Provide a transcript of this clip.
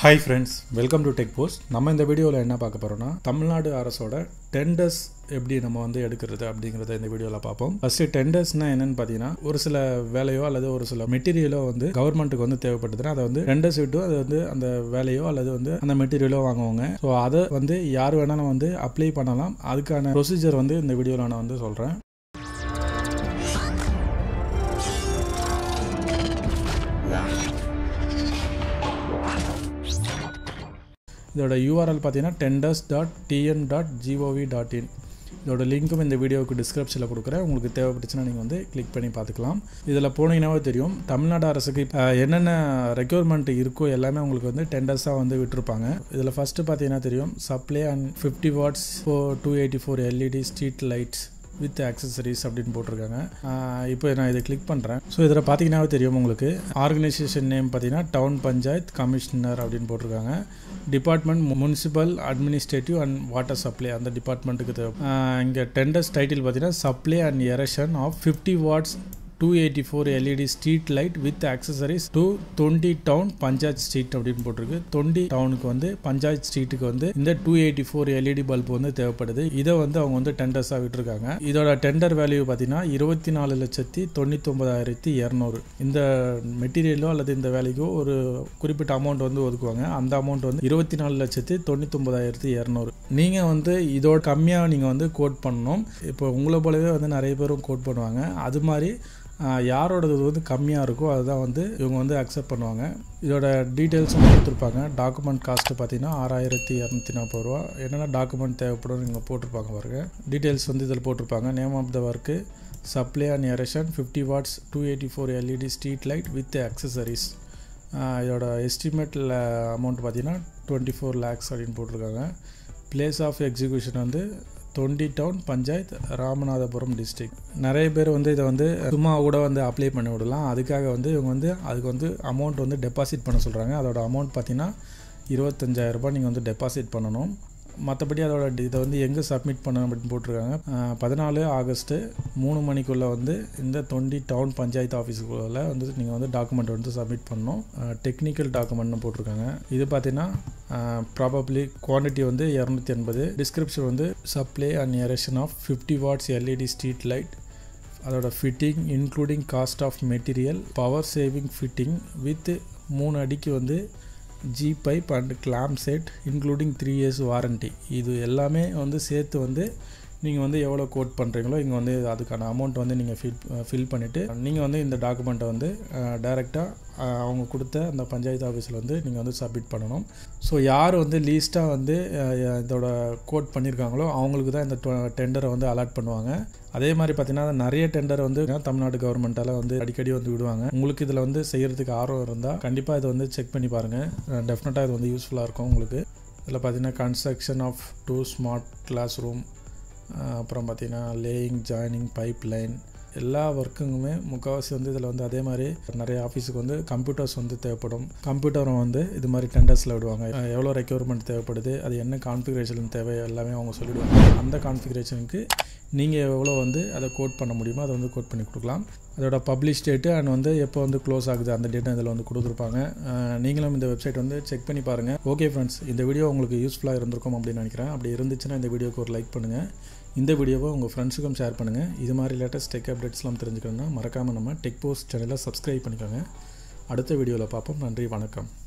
Hi friends, welcome to Tech Post. நம்ம இந்த வீடியோவில் என்ன பார்க்க போறோம்னா தமிழ்நாடு அரசோட டெண்டர்ஸ் எப்படி நம்ம வந்து எடுக்கிறது அப்படிங்கறத இந்த வீடியோல பார்ப்போம். ஃபர்ஸ்ட் டெண்டர்ஸ்னா என்னன்னு பாத்தீங்கன்னா ஒரு சில வேலையோ அல்லது ஒரு சில மெட்டீரியலோ வந்து கவர்மெண்ட்டுக்கு வந்து தேவைப்படுதுன்னா அதை வந்து டெண்டர்ஸ் விட்டு அது வந்து அந்த வேலையோ அல்லது வந்து அந்த மெட்டீரியலோ வாங்குவாங்க. ஸோ அதை வந்து யார் வேணாலும் வந்து அப்ளை பண்ணலாம். அதுக்கான ப்ரொசீஜர் வந்து இந்த வீடியோவில் நான் வந்து சொல்றேன். இதோட URL பார்த்தீங்கன்னா tenders.tn.gov.in. இதோட லிங்க்கும் இந்த வீடியோவுக்கு டிஸ்கிரிப்ஷனில் கொடுக்குறேன். உங்களுக்கு தேவைப்பட்டுச்சுன்னா நீங்கள் வந்து கிளிக் பண்ணி பார்த்துக்கலாம். இதில் போனீங்கன்னாவே தெரியும் தமிழ்நாடு அரசுக்கு என்னென்ன ரெக்யர்மெண்ட் இருக்கோ எல்லாமே உங்களுக்கு வந்து டெண்டர்ஸாக வந்து விட்டுருப்பாங்க. இதில் ஃபஸ்ட்டு பார்த்தீங்கன்னா தெரியும் supply and 50 watts for 284 LED street lights with accessories அப்படின்னு போட்டிருக்காங்க. இப்போ நான் இதை கிளிக் பண்ணுறேன். ஸோ இதில் பார்த்தீங்கன்னாவே தெரியும் உங்களுக்கு ஆர்கனைசேஷன் நேம் பார்த்தீங்கன்னா டவுன் பஞ்சாயத் கமிஷனர் அப்படின்னு போட்டிருக்காங்க. Department municipal administrative and water supply அந்த டிபார்ட்மெண்ட்டுக்கு தேவை. இங்கே டெண்டர்ஸ் டைட்டில் பார்த்தீங்கன்னா supply and erection of 50 watts 284 LED street light with accessories to 20 town panchayat street அப்படின்னு போட்டிருக்கு. 20 டவுனுக்கு வந்து பஞ்சாயத் ஸ்ட்ரீட்டுக்கு வந்து இந்த 284 LED பல்ப் வந்து தேவைப்படுது. இதை வந்து அவங்க வந்து டெண்டர்ஸாக விட்டுருக்காங்க. இதோட டெண்டர் வேல்யூ பார்த்தீங்கன்னா 24,99,200. இந்த மெட்டீரியலோ அல்லது இந்த வேலைக்கோ ஒரு குறிப்பிட்ட அமௌண்ட் வந்து ஒதுக்குவாங்க. அந்த அமௌண்ட் வந்து 24,99,200. நீங்கள் வந்து இதோட கம்மியாக நீங்கள் வந்து கோட் பண்ணணும். இப்போ உங்களை போலவே வந்து நிறைய பேரும் கோட் பண்ணுவாங்க. அது மாதிரி யாரோடது வந்து கம்மியாக இருக்கோ அதுதான் வந்து இவங்க வந்து அக்செப்ட் பண்ணுவாங்க. இதோட டீட்டெயில்ஸும் கொடுத்துருப்பாங்க. டாக்குமெண்ட் காஸ்ட்டு பார்த்தீங்கன்னா 6,240 ரூபா. என்னென்ன டாக்குமெண்ட் தேவைப்படும் நீங்கள் போட்டிருப்பாங்க பாருங்க. டீட்டெயில்ஸ் வந்து இதில் போட்டிருப்பாங்க. Name of the work supply and erection 50 watts 284 LED street light with accessories. இதோட எஸ்டிமேட்டில் அமௌண்ட் பார்த்தீங்கன்னா 24 lakhs அப்படின்னு போட்டிருக்காங்க. பிளேஸ் ஆஃப் எக்ஸிக்யூஷன் வந்து 20 டவுன் பஞ்சாயத் ராமநாதபுரம் டிஸ்ட்ரிக்ட். நிறைய பேர் வந்து இதை வந்து சும்மா கூட வந்து அப்ளை பண்ணி விடலாம். அதுக்காக வந்து இவங்க வந்து அதுக்கு வந்து அமௌண்ட் வந்து டெபாசிட் பண்ண சொல்கிறாங்க. அதோட அமௌண்ட் பார்த்தீங்கன்னா 25,000 ரூபாய் நீங்கள் வந்து டெபாசிட் பண்ணணும். மற்றபடி அதோட இதை வந்து எங்கே சப்மிட் பண்ண அப்படின்னு போட்டிருக்காங்க. 14 ஆகஸ்ட் 3 மணிக்குள்ளே வந்து இந்த 20 டவுன் பஞ்சாயத்து ஆஃபீஸுக்குள்ளே வந்து நீங்கள் வந்து டாக்குமெண்ட் வந்து சப்மிட் பண்ணணும். டெக்னிக்கல் டாக்குமெண்ட்னு போட்டிருக்காங்க. இது பார்த்தீங்கன்னா ப்ராபப்ளி குவான்டிட்டி வந்து 280. டிஸ்கிரிப்ஷன் வந்து supply and erection of 50 watts LED street light. அதோட fitting including cost of material power saving fitting with 3 அடிக்கு வந்து G pipe and clamp set including 3 years warranty. இது எல்லாமே வந்து சேர்த்து வந்து நீங்கள் வந்து எவ்வளோ கோட் பண்ணுறீங்களோ இங்கே வந்து அதுக்கான அமௌண்ட் வந்து நீங்கள் ஃபில் பண்ணிவிட்டு நீங்கள் வந்து இந்த டாக்குமெண்ட்டை வந்து டைரெக்டாக அவங்க கொடுத்த அந்த பஞ்சாயத்து ஆஃபீஸில் வந்து நீங்கள் வந்து சப்மிட் பண்ணணும். ஸோ யார் வந்து லீஸ்ட்டாக வந்து இதோட கோட் பண்ணியிருக்காங்களோ அவங்களுக்கு தான் இந்த டெண்டரை வந்து அலாட் பண்ணுவாங்க. அதே மாதிரி பார்த்தீங்கன்னா நிறைய டெண்டர் வந்து தமிழ்நாடு கவர்மெண்ட்டால் வந்து அடிக்கடி வந்து விடுவாங்க. உங்களுக்கு இதில் வந்து செய்கிறதுக்கு ஆர்வம் இருந்தால் கண்டிப்பாக இதை வந்து செக் பண்ணி பாருங்கள். டெஃபினட்டாக இது வந்து யூஸ்ஃபுல்லாக இருக்கும் உங்களுக்கு. இதில் பார்த்தீங்கன்னா construction of 2 smart class room, அப்புறம் பார்த்திங்கன்னா லேயிங் ஜாயினிங் பைப் லைன் எல்லா ஒர்க்குங்குமே முக்கால்வாசி வந்து இதில் வந்து அதே மாதிரி நிறைய ஆஃபீஸுக்கு வந்து கம்ப்யூட்டர்ஸ் வந்து தேவைப்படும். கம்ப்யூட்டரும் வந்து இது மாதிரி டெண்டர்ஸில் விடுவாங்க. எவ்வளோ ரெக்யர்மெண்ட் தேவைப்படுது, அது என்ன கான்ஃபிகரேஷன் தேவை எல்லாமே அவங்க சொல்லிவிடுவாங்க. அந்த கான்ஃபிகரேஷனுக்கு நீங்கள் எவ்வளோ வந்து அதை கோட் பண்ண முடியுமோ அதை வந்து கோட் பண்ணி கொடுக்கலாம். அதோட பப்ளிஷ் டேட்டு அண்ட் வந்து எப்போ வந்து க்ளோஸ் ஆகுது அந்த டேட்டை இதில் வந்து கொடுத்துருப்பாங்க. நீங்களும் இந்த வெப்சைட் வந்து செக் பண்ணி பாருங்கள். ஓகே ஃப்ரெண்ட்ஸ், இந்த வீடியோ உங்களுக்கு யூஸ்ஃபுல்லாக இருந்திருக்கும் அப்படின்னு நினைக்கிறேன். அப்படி இருந்துச்சுன்னா இந்த வீடியோக்கு ஒரு லைக் பண்ணுங்கள். இந்த வீடியோவை உங்கள் ஃப்ரெண்ட்ஸுக்கும் ஷேர் பண்ணுங்கள். இது மாதிரி லேட்டஸ்ட் டெக் அப்டேட்ஸ்லாம் தெரிஞ்சுக்கணுன்னா மறக்காமல் நம்ம டெக் போஸ்ட் சேனலை சப்ஸ்கிரைப் பண்ணிக்கோங்க. அடுத்த வீடியோவில் பார்ப்போம். நன்றி, வணக்கம்.